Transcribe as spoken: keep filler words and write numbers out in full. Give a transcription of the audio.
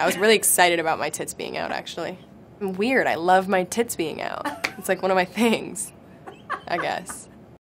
I was really excited about my tits being out, actually. I'm weird. I love my tits being out. It's like one of my things, I guess.